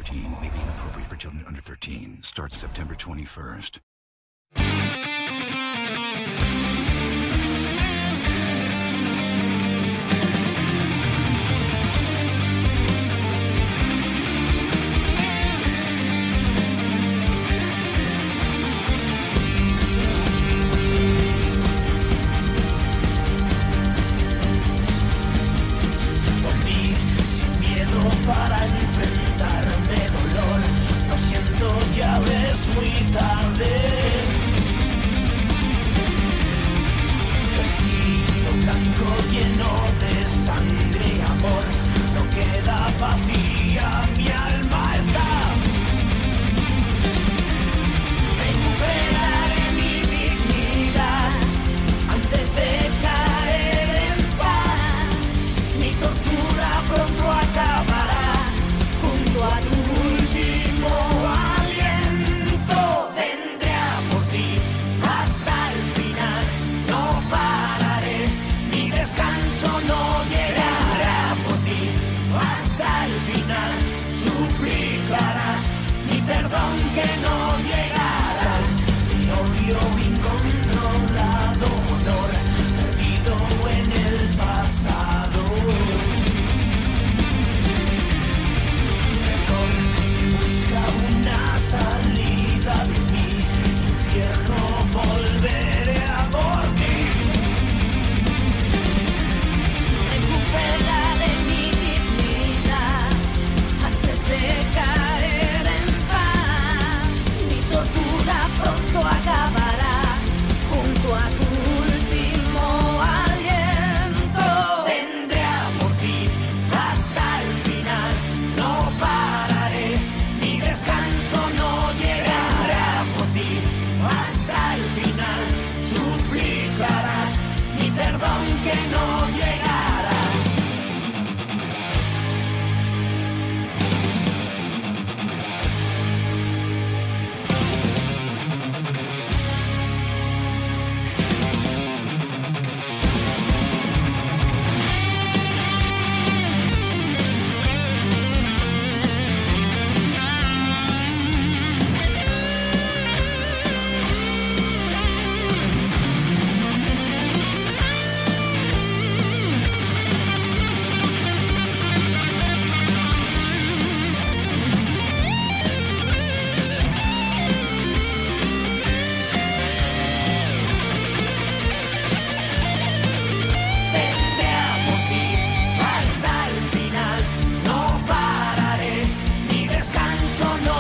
PG-13, may be inappropriate for children under 13. Starts September 21st. Para enfrentarme dolor, lo siento, ya ves, muy tarde. Vestido blanco lleno de sangre y amor, no queda vacía, mi alma está. Recuperaré mi dignidad antes de caer en paz. Mi tortura pronto acabará. A tu último aliento vendré a por ti hasta el final. No pararé, mi descanso no llegará por ti hasta el final. Suplicarás mi perdón que no llegará. Mi odio incontrolado, dolor perdido en el pasado. Busca una salida de mi infierno, volveré a por ti. Recuperaré mi dignidad antes de caer en paz. Mi tortura pronto acabará junto a tu último aliento. Vendré a por ti hasta el final, no pararé. Mi descanso no llegará por ti hasta el final. Suplicarás mi perdón que no llegará. No pararé, mi descanso no